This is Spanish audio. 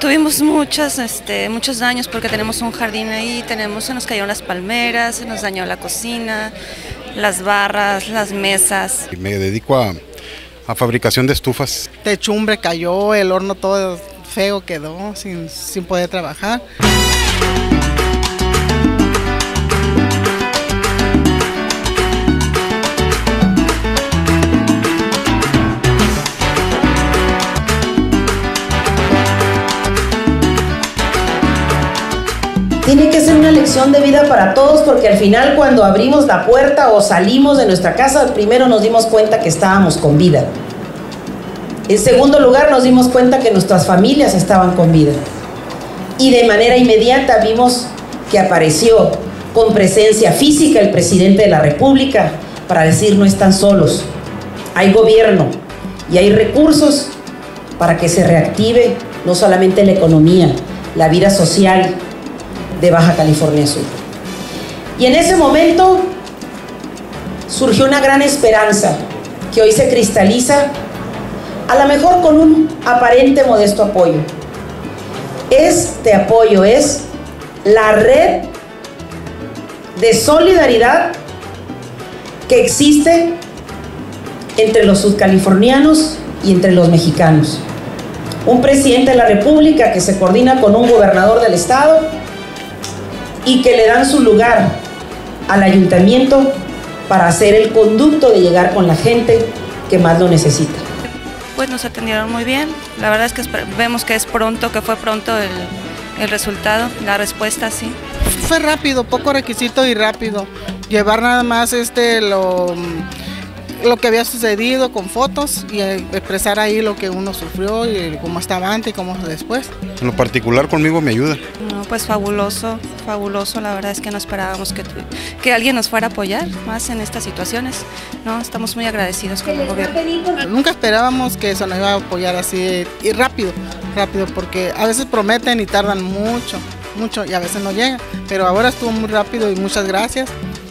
Tuvimos muchos daños porque tenemos un jardín ahí, se nos cayeron las palmeras, se nos dañó la cocina, las barras, las mesas. Me dedico a fabricación de estufas. Techumbre cayó, el horno todo feo quedó, sin poder trabajar. Tiene que ser una lección de vida para todos, porque al final, cuando abrimos la puerta o salimos de nuestra casa, primero nos dimos cuenta que estábamos con vida. En segundo lugar, nos dimos cuenta que nuestras familias estaban con vida. Y de manera inmediata vimos que apareció con presencia física el presidente de la República para decir: no están solos, hay gobierno y hay recursos para que se reactive no solamente la economía, la vida social de Baja California Sur. Y en ese momento surgió una gran esperanza que hoy se cristaliza, a lo mejor con un aparente modesto apoyo. Este apoyo es la red de solidaridad que existe entre los sudcalifornianos y entre los mexicanos. Un presidente de la República que se coordina con un gobernador del estado y que le dan su lugar al ayuntamiento para hacer el conducto de llegar con la gente que más lo necesita. Pues nos atendieron muy bien, la verdad es que vemos que fue pronto el resultado, la respuesta, sí. Fue rápido, poco requisito y rápido. Llevar nada más lo que había sucedido con fotos y expresar ahí lo que uno sufrió y cómo estaba antes y cómo después. En lo particular conmigo me ayuda. No, pues fabuloso, la verdad es que no esperábamos que alguien nos fuera a apoyar más en estas situaciones. No, estamos muy agradecidos con el gobierno. Nunca esperábamos que eso nos iba a apoyar así y rápido, porque a veces prometen y tardan mucho y a veces no llegan, pero ahora estuvo muy rápido y muchas gracias.